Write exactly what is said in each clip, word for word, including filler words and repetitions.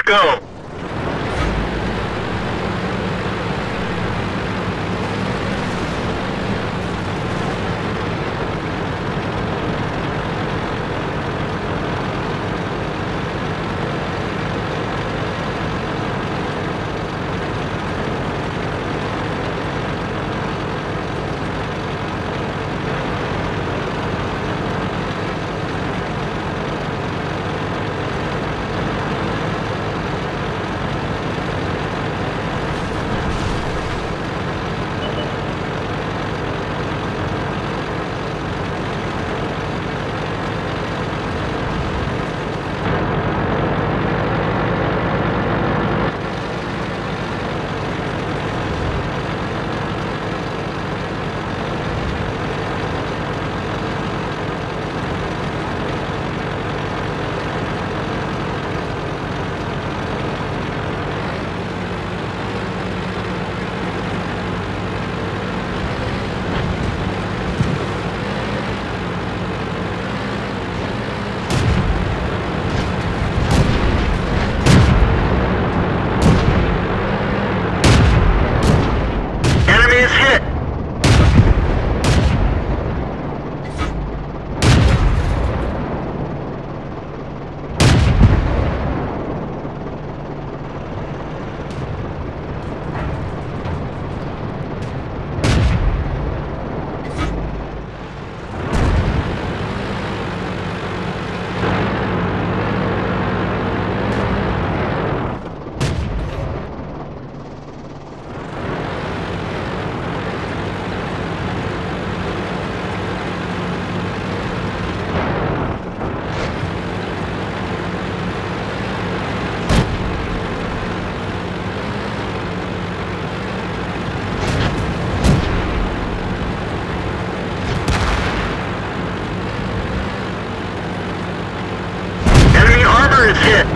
go. Is hit.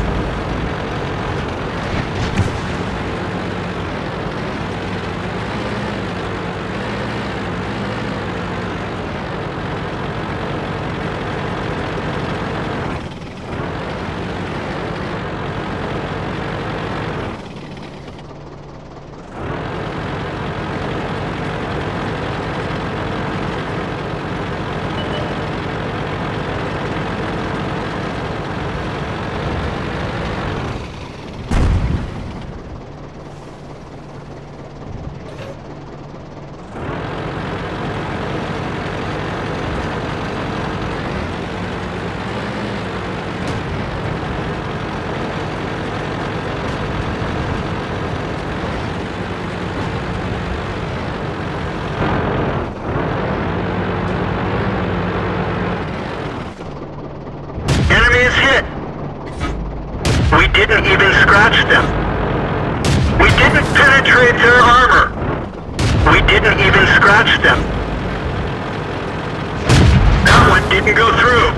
We didn't even scratch them. We didn't penetrate their armor. We didn't even scratch them. That one didn't go through.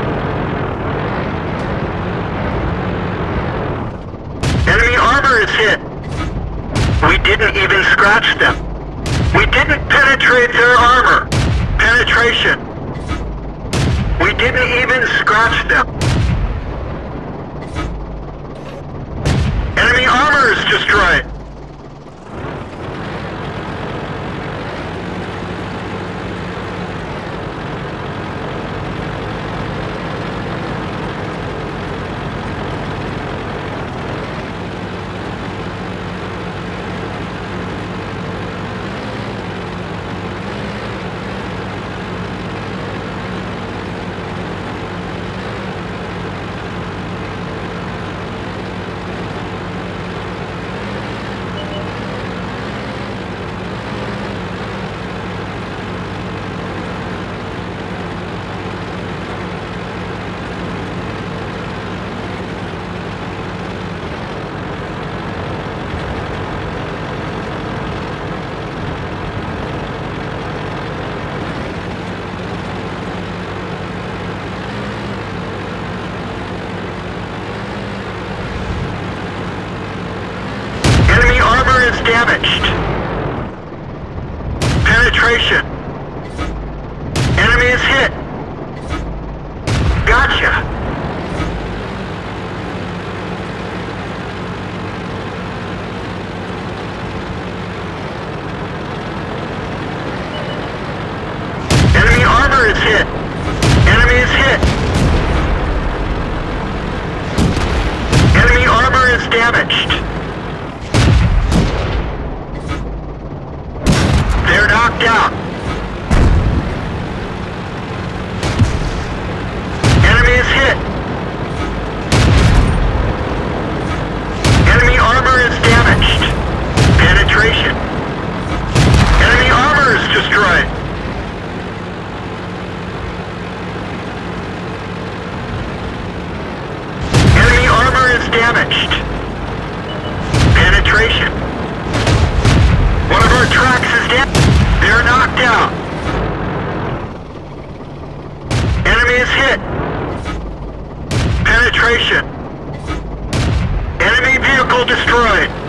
Enemy armor is hit. We didn't even scratch them. We didn't penetrate their armor. Penetration. We didn't even scratch them. Enemy armor is destroyed. Damaged. Penetration. Enemy is hit. Gotcha. damaged. They're knocked out. Enemy is hit. Enemy armor is damaged. Penetration. Enemy armor is destroyed. Enemy armor is damaged. Penetration. One of our tracks is damaged. They're knocked out. Enemy is hit. Penetration. Enemy vehicle destroyed.